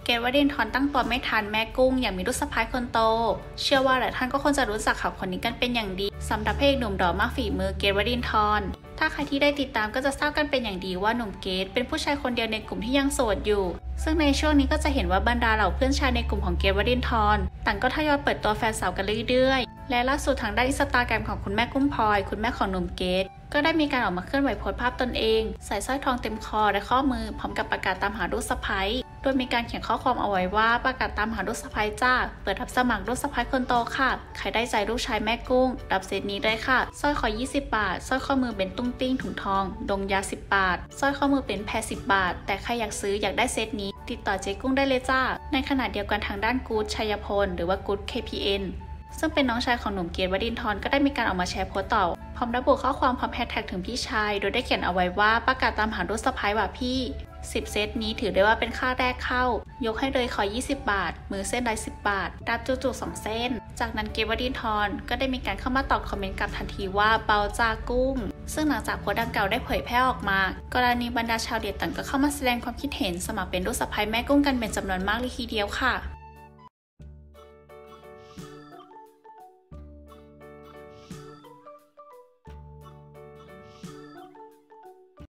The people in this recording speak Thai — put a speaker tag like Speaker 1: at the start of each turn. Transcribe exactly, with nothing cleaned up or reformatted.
Speaker 1: เกรท วรินทร์ตั้งตัวไม่ทันแม่กุ้งอย่างมีลูกสะใภ้คนโตเชื่อว่าหลายท่านก็คงจะรู้จักเขาคนนี้กันเป็นอย่างดีสำหรับพระเอกหนุ่มหล่อมากฝีมือเกรท วรินทร์ถ้าใครที่ได้ติดตามก็จะทราบกันเป็นอย่างดีว่าหนุ่มเกรทเป็นผู้ชายคนเดียวในกลุ่มที่ยังโสดอยู่ซึ่งในช่วงนี้ก็จะเห็นว่าบรรดาเหล่าเพื่อนชายในกลุ่มของเกรท วรินทร์ต่างก็ทยอยเปิดตัวแฟนสาวกันเรื่อยๆและล่าสุดทางด้านอินสตาแกรมของคุณแม่กุ้งพลอยคุณแม่ของหนุ่มเกรทก็ได้มีการออกมาเคลื่อนไหวโพสต์ภาพตนเองใส่สร้อยทองเต็มคอและข้อมือพร้อมกับประกาศตามหาลูกสะใภ้โดยมีการเขียนข้อความเอาไว้ว่าประกาศตามหาลูกสะใภ้จ้าเปิดรับสมัครลูกสะใภ้คนโตค่ะใครได้ใจลูกชายแม่กุ้งรับเซตนี้ได้ค่ะสร้อยคอยี่สิบบาทสร้อยข้อมือเป็นตุ้งติ้งถุงทองดงยาสิบบาทสร้อยข้อมือเป็นแพรสิบบาทแต่ใครอยากซื้ออยากได้เซตนี้ติดต่อเจ๊กุ้งได้เลยจ้าในขณะเดียวกันทางด้านกู๊ดชัยพลหรือว่ากู๊ด เค พี เอ็น ซึ่งเป็นน้องชายของหนุ่มเกรท วรินทร์ก็ได้มีการออกมาแชร์โพสต์ต่อพร้อมระบุข้อความพร้อมแฮชแท็กถึงพี่ชายโดยได้เขียนเอาไว้ว่าประกาศตามหาลูกสะใภ้ว่ะพี่สิบเซตนี้ถือได้ว่าเป็นค่าแรกเข้ายกให้เลยขอยี่สิบบาทมือเส้นละสิบบาทรับจุกๆสองเส้นจากนั้นเกรท วรินทร์ก็ได้มีการเข้ามาตอบคอมเมนต์กลับทันทีว่าเบาจ้ากุ้งซึ่งหลังจากโพสต์ดังกล่าวได้เผยแพร่ออกมากรณีบรรดาชาวเน็ตต่างก็เข้ามาแสดงความคิดเห็นสมัครเป็นลูกสะใภ้แม่กุ้งกันเป็นจำนวนมากเลยทีเดียวค่ะ